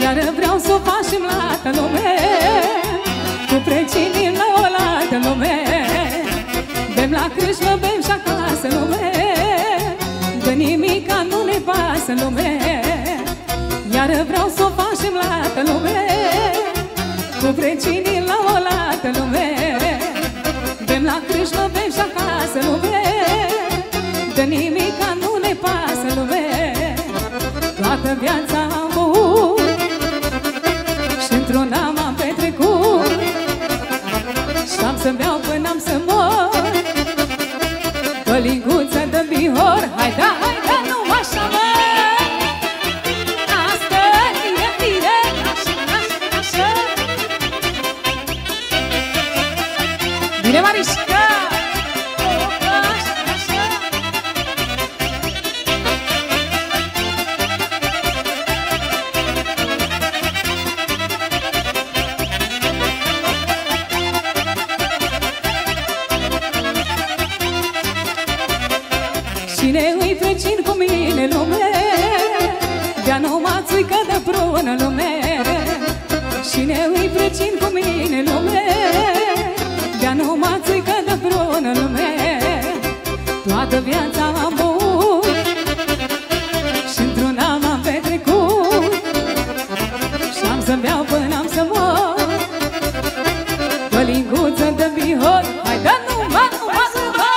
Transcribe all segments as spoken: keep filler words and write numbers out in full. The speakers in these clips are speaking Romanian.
Iar vreau să o facem la altă lume, cu precinii la o altă lume. Bem la crâșmă, bem și acasă lume, de nimica nu ne pasă lume. Iar vreau să o facem la altă lume, cu precinii la o altă lume. Bem la crâșmă, bem și acasă lume, de nimica nu ne pasă lume. Toată viața am băut și într-una m-am petrecut, și-am să beau până am să mor, pălinguță de Bihor. Hai da, hai da, nu așa mă, asta e bine, așa, așa, așa. Bine, Marișca! Cine îi precin cu mine lume, de-a numai țuică de prună lume. Cine îi precin cu mine lume, de-a numai țuică de prună lume. Toată viața am băut și într-una m-am petrecut, și-am să beau până am să mor, pălinguță de Bihor. Hai da, nu mă, nu mă, nu mă.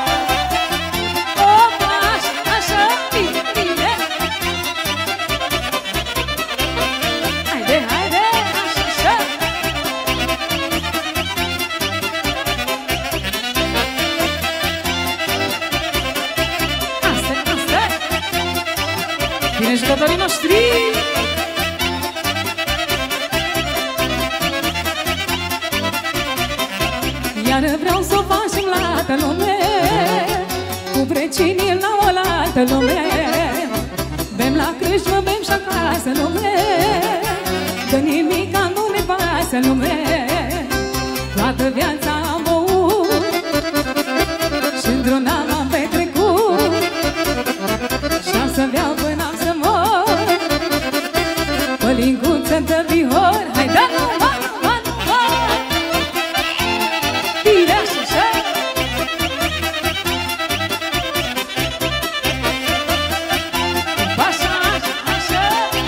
Bine, jucătorii noștri! Iar vreau să o facem la altă lume, cu precinii la o altă lume. Bem la crâșmă, bem și acasă lume, de nimica nu ne pasă lume. Toată viața am băut și într-una m-am petrecut, și-am să beau până am să mor, pălinguță de Bihor. Hai da, nu mă, nu mă, nu mă. Bine, așa, așa. Așa, așa, așa.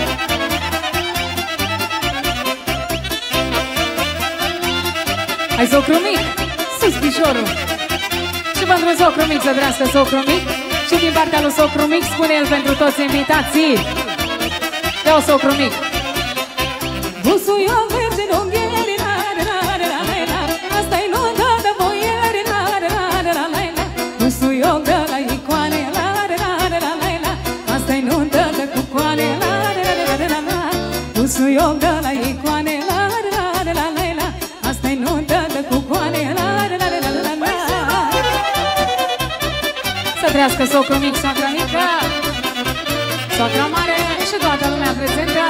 Hai, socru mic, sus piciorul. Și pentru socru mic să drească socru mic. Și din partea lui socru mic spune el pentru toți invitații. Dă-o socru mic. Busuioc merge în unghieri, la la la la la la. Asta-i nuntă de boieri, la la la la la la la. Busuioc de la icoane, la la la la la la la. Asta-i nuntă de cucoane, la la la la la la. Busuioc de la icoane, la la la la la la. Asta-i nuntă de cucoane, la la la la la la. Să trească socru mic, soacra mică, soacra mare și toată lumea prezentă.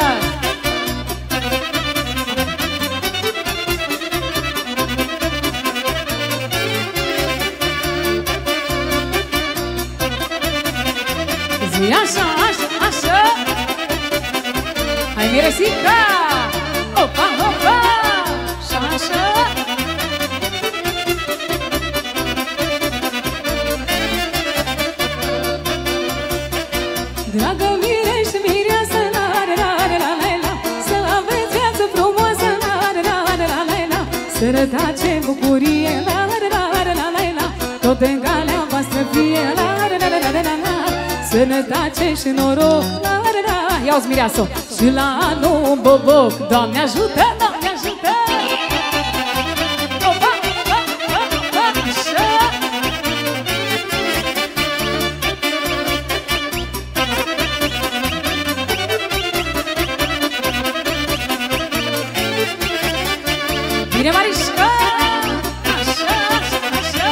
Zi așa, așa, așa. Hai, miresica! Opa, opa! Așa, așa. Dragă mire și mireasă, la la la la la la. Să aveți viață frumoasă, la la la la la la. Sărătace, bucurie, la la la la la la la. Tot în calea voastră fie, la la la la la la. Sănătate și noroc, la la la. Ia-uzi mireasă. Și la anul un boboc. Doamne ajută, Doamne ajută. Opa, opa, opa, așa. Bine, Marișca! Așa, așa, așa.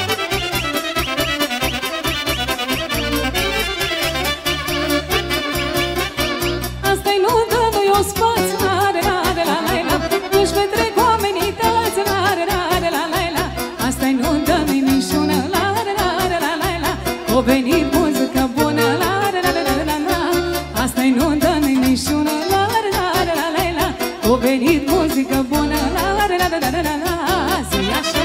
Asta-i nuntă, nu-i o spaț, la la la la la la. Își petrec oamenii tăți, la la la la la la. Asta-i nuntă, nu-i mișună, la la la la la la la. O venit muzică bună, la la la la la la la. Asta-i nuntă, nu-i mișună, la la la la la. venit muzică bună, la la la la la la la la, zi așa.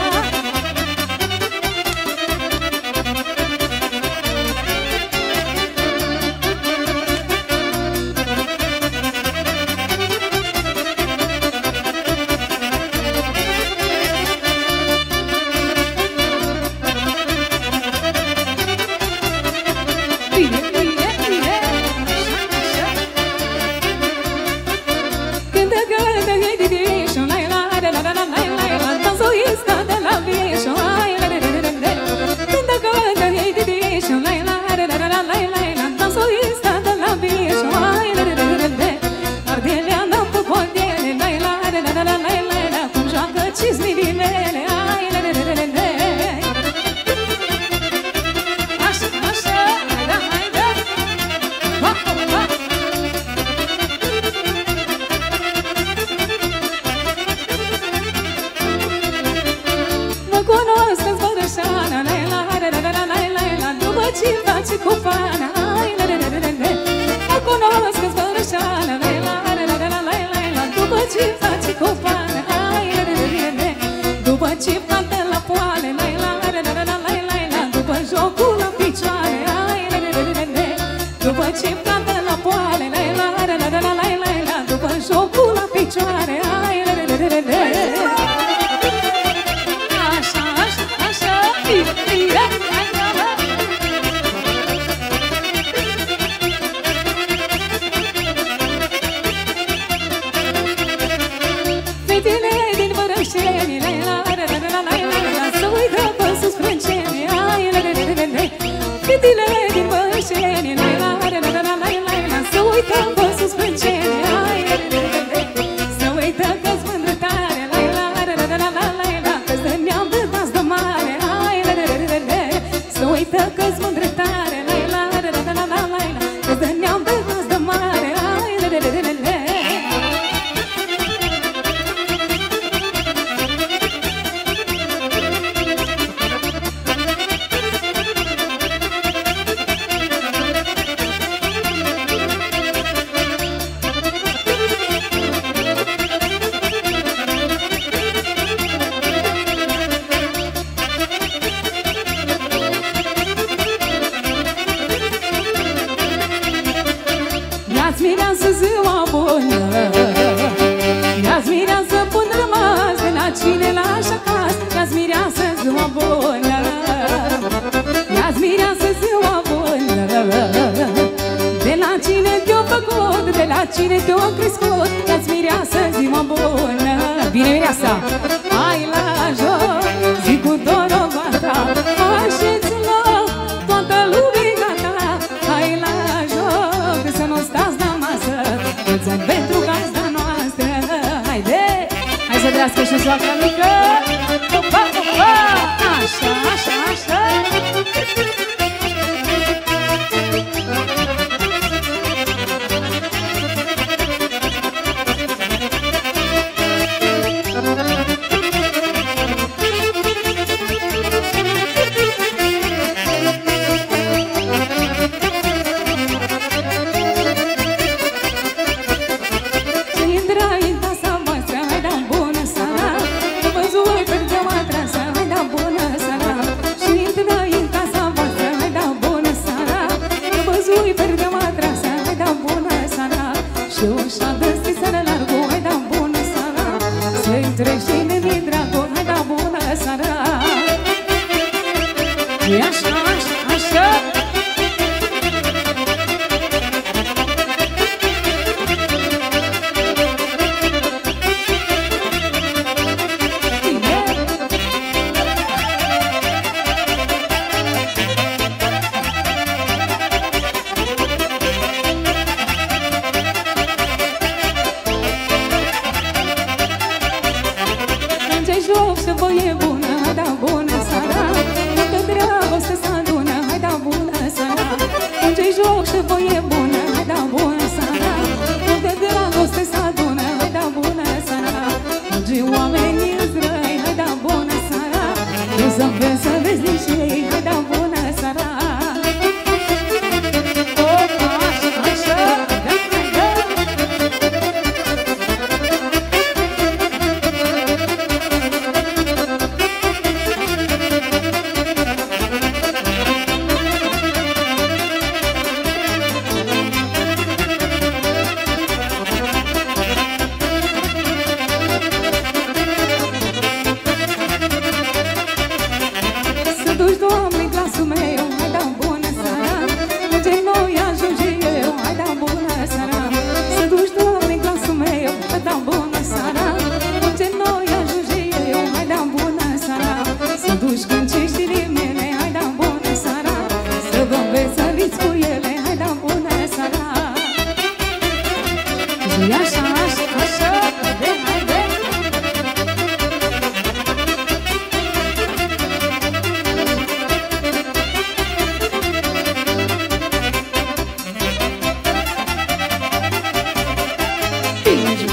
Cine te-o crescut, ia-ți mireasă, zi-mă bună. Bine, mireasa! Hai la joc, zi cu dorogata, faceți-l-o, toată lumea gata. Hai la joc, să nu stați la masă, mulți-ani pentru gazda noastră. Haide, hai să trească și soacra mică. Opa, opa, așa, așa, așa.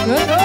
Good.